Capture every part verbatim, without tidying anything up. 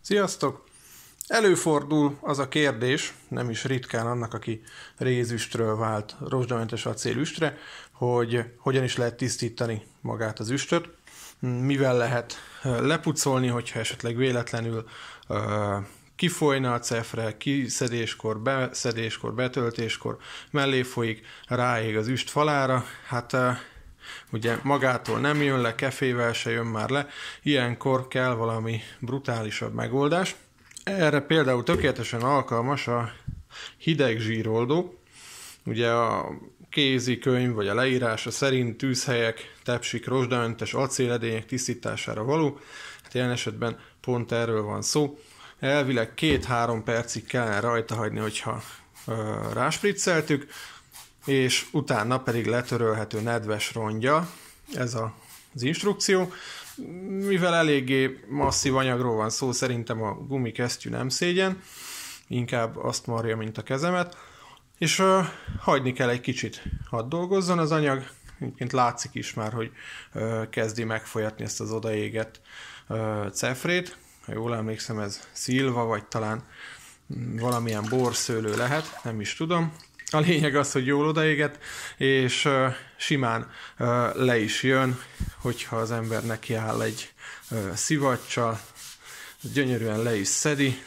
Sziasztok! Előfordul az a kérdés, nem is ritkán annak, aki rézüstről vált rozsdamentes acélüstre, hogy hogyan is lehet tisztítani magát az üstöt, mivel lehet lepucolni, hogyha esetleg véletlenül kifolyna a cefre, kiszedéskor, beszedéskor, betöltéskor, mellé folyik, ráég az üst falára, hát ugye magától nem jön le, kefével se jön már le, ilyenkor kell valami brutálisabb megoldás. Erre például tökéletesen alkalmas a hideg zsíroldó. Ugye a kézikönyv vagy a leírása szerint tűzhelyek, tepsik, rozsdamentes acéledények tisztítására való. Hát ilyen esetben pont erről van szó. Elvileg két-három percig kellene rajta hagyni, hogyha ö, ráspricceltük, és utána pedig letörölhető nedves rongyal. Ez a, az instrukció. Mivel eléggé masszív anyagról van szó, szerintem a gumikesztyű nem szégyen, inkább azt marja, mint a kezemet, és uh, hagyni kell egy kicsit, hadd dolgozzon az anyag. Egyébként látszik is már, hogy uh, kezdi megfolyatni ezt az odaégett uh, cefrét. Ha jól emlékszem, ez szilva, vagy talán valamilyen borszőlő lehet, nem is tudom. A lényeg az, hogy jól odaégett, és uh, simán uh, le is jön, hogyha az ember neki áll egy uh, szivaccsal, gyönyörűen le is szedi.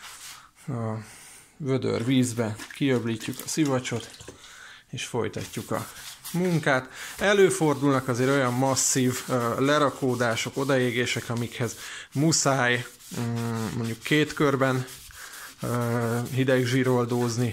A vödör vízbe kiöblítjük a szivacsot, és folytatjuk a munkát. Előfordulnak azért olyan masszív uh, lerakódások, odaégések, amikhez muszáj um, mondjuk két körben uh, hideg zsíroldózni,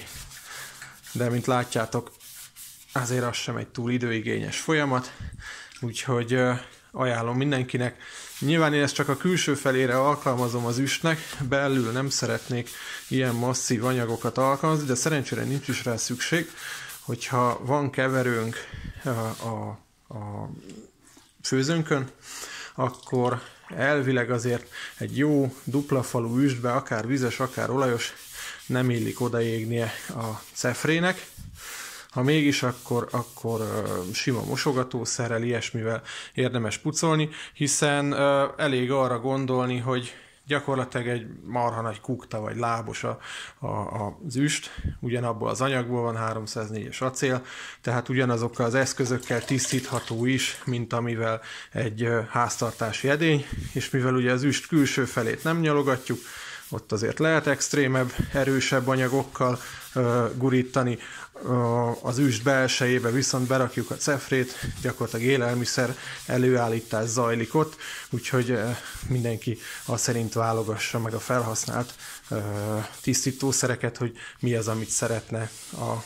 de mint látjátok, azért az sem egy túl időigényes folyamat, úgyhogy uh, ajánlom mindenkinek. Nyilván én ezt csak a külső felére alkalmazom az üstnek, belül nem szeretnék ilyen masszív anyagokat alkalmazni, de szerencsére nincs is rá szükség, hogyha van keverőnk a, a, a főzőnkön, akkor elvileg azért egy jó dupla falú üstbe, akár vizes, akár olajos, nem illik odaégnie a cefrének. Ha mégis, akkor, akkor uh, sima mosogatószerrel, ilyesmivel érdemes pucolni, hiszen uh, elég arra gondolni, hogy gyakorlatilag egy marha nagy kukta vagy lábos a, a, az üst, ugyanabból az anyagból van, háromszáznégyes acél, tehát ugyanazokkal az eszközökkel tisztítható is, mint amivel egy uh, háztartási edény, és mivel ugye az üst külső felét nem nyalogatjuk, ott azért lehet extrémebb, erősebb anyagokkal uh, gurítani, uh, az üst belsejébe viszont berakjuk a cefrét, gyakorlatilag élelmiszer előállítás zajlik ott, úgyhogy uh, mindenki azt szerint válogassa meg a felhasznált uh, tisztítószereket, hogy mi az, amit szeretne a, a,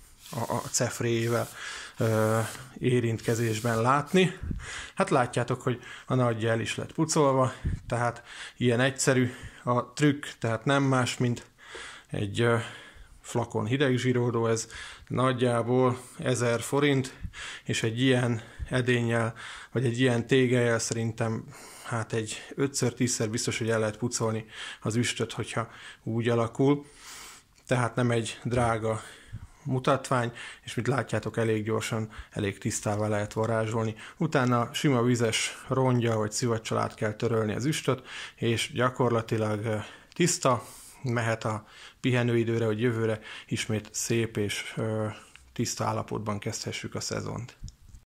a cefréjével uh, érintkezésben látni. Hát látjátok, hogy a nagyja el is lett pucolva, tehát ilyen egyszerű a trükk, tehát nem más, mint egy uh, flakon hidegzsíroldó, ez nagyjából ezer forint, és egy ilyen edénnyel, vagy egy ilyen tégelyel szerintem hát egy ötször-tízszer biztos, hogy el lehet pucolni az üstöt, hogyha úgy alakul. Tehát nem egy drága mutatvány, és mint látjátok, elég gyorsan, elég tisztává lehet varázsolni. Utána sima vizes rongyal vagy szivaccsal át kell törölni az üstöt, és gyakorlatilag tiszta, mehet a pihenőidőre, hogy jövőre ismét szép és ö, tiszta állapotban kezdhessük a szezont.